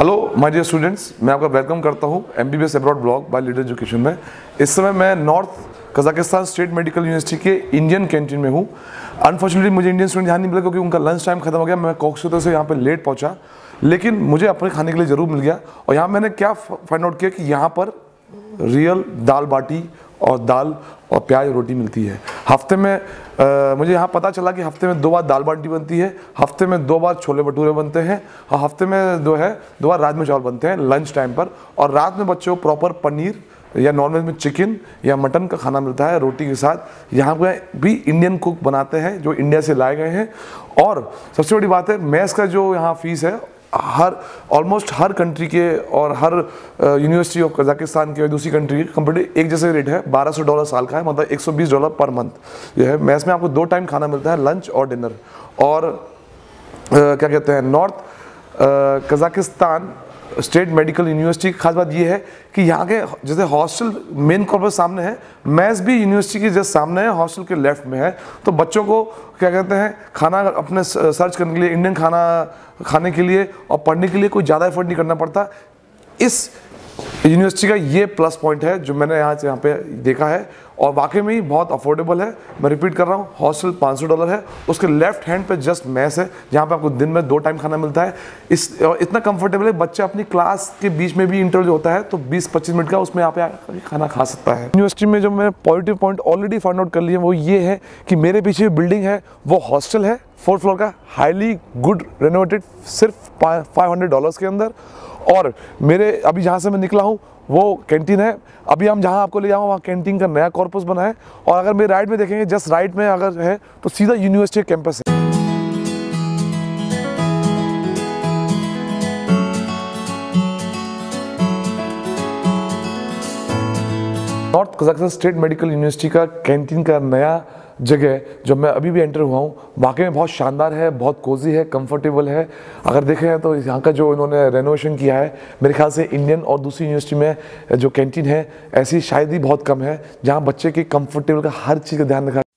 Hello my dear students, मैं आपका welcome करता हूं MBBS abroad blog by leader education में। इस समय मैं north Kazakhstan state medical university के इंडियन कैंटीन में हूं। अनफॉर्चुनेटली मुझे इंडियन स्टूडेंट यहाँ नहीं मिला क्योंकि उनका लंच टाइम खत्म हो गया। मैं कोलकाता से यहाँ पे लेट पहुँचा, लेकिन मुझे अपने खाने के लिए ज़रूर मिल गया। और यहाँ मैंने क्या फाइंड आउट किया कि यहाँ पर रियल दाल बाटी और दाल और प्याज रोटी मिलती है। हफ्ते में मुझे यहाँ पता चला कि हफ्ते में 2 बार दाल बाटी बनती है, हफ्ते में 2 बार छोले भटूरे बनते हैं और हफ्ते में 2 बार राजमा चावल बनते हैं लंच टाइम पर। और रात में बच्चों को प्रॉपर पनीर या नॉनवेज में चिकन या मटन का खाना मिलता है रोटी के साथ। यहाँ पे भी इंडियन कुक बनाते हैं जो इंडिया से लाए गए हैं। और सबसे बड़ी बात है, मेस का जो यहाँ फीस है ऑलमोस्ट हर कंट्री के और हर यूनिवर्सिटी ऑफ कजाकिस्तान के और दूसरी कंट्री के कंपेटिव एक जैसे रेट है। $1200 साल का है, मतलब $120 पर मंथ। यह है मैस में आपको 2 टाइम खाना मिलता है, लंच और डिनर। और क्या कहते हैं, north Kazakhstan state medical university की खास बात यह है कि यहाँ के जैसे हॉस्टल मेन कैंपस सामने है, मैस भी यूनिवर्सिटी के जस्ट सामने है, हॉस्टल के लेफ्ट में है। तो बच्चों को क्या कहते हैं, खाना अपने सर्च करने के लिए, इंडियन खाना खाने के लिए और पढ़ने के लिए कोई ज़्यादा एफर्ट नहीं करना पड़ता। इस यूनिवर्सिटी का ये प्लस पॉइंट है जो मैंने यहाँ पे देखा है, और वाकई में ही बहुत अफोर्डेबल है। मैं रिपीट कर रहा हूँ, हॉस्टल $500 है, उसके लेफ्ट हैंड पे जस्ट मैस है जहाँ पे आपको दिन में 2 टाइम खाना मिलता है। इतना कंफर्टेबल है, बच्चे अपनी क्लास के बीच में भी इंटरवल जो होता है तो 20-25 मिनट का उसमें यहाँ पे खाना खा सकता है। यूनिवर्सिटी में जो मैंने positive point already find out कर लिए वो ये है कि मेरे पीछे बिल्डिंग है वो हॉस्टल है, 4th फ्लोर का, हाईली गुड रेनोवेटेड, सिर्फ $500 के अंदर। और मेरे अभी जहाँ से मैं निकला हूँ वो कैंटीन है। अभी हम जहाँ आपको ले जाऊँ वहाँ कैंटीन का नया कॉर्पस बना है। और अगर मेरे राइट में देखेंगे, जस्ट राइट में अगर है तो सीधा यूनिवर्सिटी कैंपस है। North Kazakhstan state medical university का कैंटीन का नया जगह जब मैं अभी भी एंटर हुआ हूँ, वाकई में बहुत शानदार है, बहुत कोजी है, कंफर्टेबल है। अगर देखें तो यहाँ का जो इन्होंने रेनोवेशन किया है, मेरे ख्याल से इंडियन और दूसरी यूनिवर्सिटी में जो कैंटीन है ऐसी शायद ही बहुत कम है जहाँ बच्चे के कंफर्टेबल का हर चीज़ का ध्यान रखा